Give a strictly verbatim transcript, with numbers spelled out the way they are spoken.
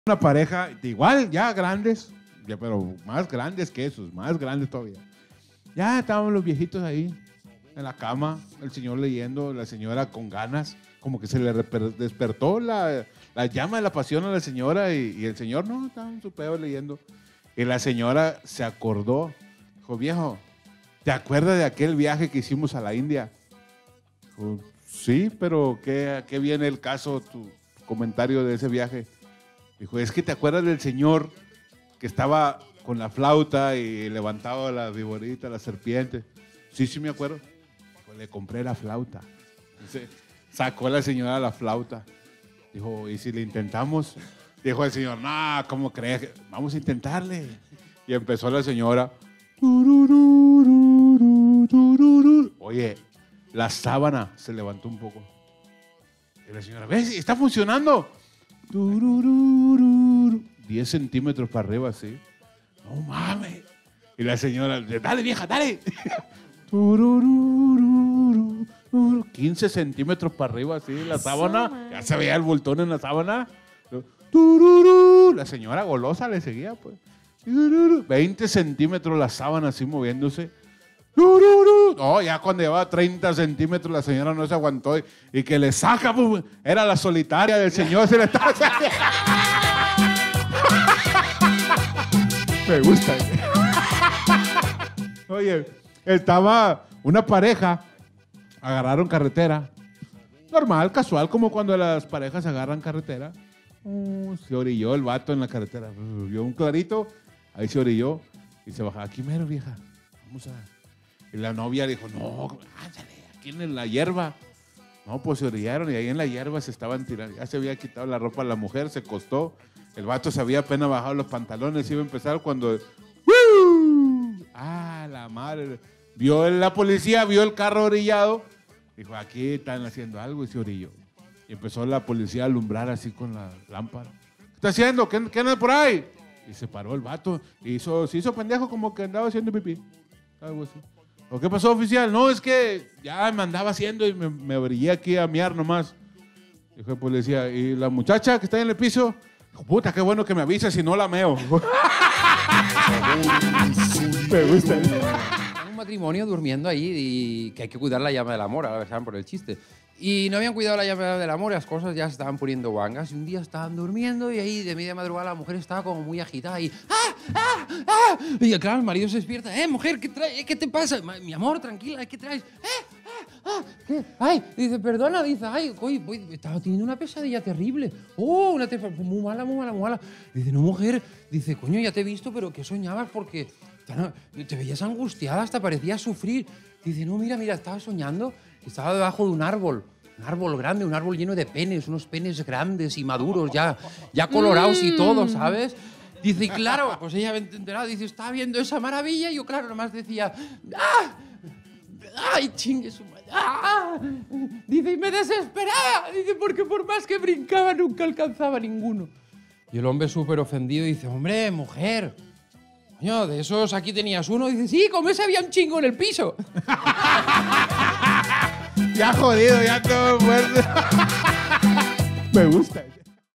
Una pareja, igual, ya grandes, ya, pero más grandes que esos, más grandes todavía. Ya estaban los viejitos ahí, en la cama, el señor leyendo, la señora con ganas, como que se le despertó la, la llama de la pasión a la señora y, y el señor no, estaba en su pedo leyendo. Y la señora se acordó, dijo, viejo, ¿te acuerdas de aquel viaje que hicimos a la India? Dijo, sí, pero ¿qué, ¿a qué viene el caso, tu comentario de ese viaje? Dijo, es que te acuerdas del señor que estaba con la flauta y levantaba la viborita, la serpiente. Sí, sí me acuerdo. Pues le compré la flauta. Entonces, sacó la señora la flauta. Dijo, ¿y si le intentamos? Dijo el señor, no, ¿cómo crees? Vamos a intentarle. Y empezó la señora. Oye, la sábana se levantó un poco. Y la señora, ¿ves? Está funcionando. diez centímetros para arriba, así. No mames. Y la señora, dale vieja, dale. quince centímetros para arriba, así, la sábana. Ya se veía el voltón en la sábana. La señora golosa le seguía, pues. veinte centímetros la sábana así moviéndose. No, ya cuando llevaba treinta centímetros la señora no se aguantó y, y que le saca, pues, era la solitaria del señor. Se le estaba... Me gusta. Oye, estaba una pareja, agarraron carretera, normal, casual, como cuando las parejas agarran carretera. Uh, se orilló el vato en la carretera, vio un clarito, ahí se orilló y se bajaba. Aquí mero, vieja, vamos a... Y la novia dijo, no, ándale, aquí en la hierba. No, pues se orillaron y ahí en la hierba se estaban tirando. Ya se había quitado la ropa a la mujer, se costó. El vato se había apenas bajado los pantalones, iba a empezar cuando... ¡Uh! ¡Ah, la madre! Vio la policía, vio el carro orillado. Dijo, aquí están haciendo algo y se orilló. Y empezó la policía a alumbrar así con la lámpara. ¿Qué está haciendo? ¿Qué, qué anda por ahí? Y se paró el vato. Y hizo, se hizo pendejo como que andaba haciendo pipí. Algo así. ¿O qué pasó, oficial? No, es que ya me andaba haciendo y me, me brillé aquí a miar nomás. Dijo el policía, ¿y la muchacha que está en el piso? Dijo, puta, qué bueno que me avisa si no la meo. Me gusta. Un matrimonio durmiendo ahí y que hay que cuidar la llama del amor, a ver, saben por el chiste. Y no habían cuidado la llama del amor, las cosas ya se estaban poniendo guangas. Y un día estaban durmiendo y ahí de media madrugada la mujer estaba como muy agitada y ¡ah! ¡ah! ¡ah! Y claro, el marido se despierta. ¡Eh, mujer, qué traes? ¿Qué te pasa? Mi amor, tranquila, ¿qué traes? ¡Eh! ¡ah! ¡ah! ¿Qué? ¡Ay! Dice, perdona, dice, ¡ay! Oye, voy, estaba teniendo una pesadilla terrible. ¡Oh! Una pesadilla muy mala, muy mala, muy mala. Dice, no, mujer, dice, coño, ya te he visto, pero ¿qué soñabas? Porque te veías angustiada, hasta parecías sufrir. Dice, no, mira, mira, estaba soñando que estaba debajo de un árbol. Un árbol grande, un árbol lleno de penes, unos penes grandes y maduros, ya, ya colorados y todo, ¿sabes? Dice, y claro, pues ella había enterado, dice, estaba viendo esa maravilla y yo, claro, nomás decía, ¡ah! ¡Ay, chingue su madre! ¡Ah! Dice, y me desesperaba, dice, porque por más que brincaba nunca alcanzaba ninguno. Y el hombre súper ofendido dice, hombre, mujer, coño, de esos aquí tenías uno. Dice, sí, como ese había un chingo en el piso. Ya jodido, ya todo muerto. Me gusta.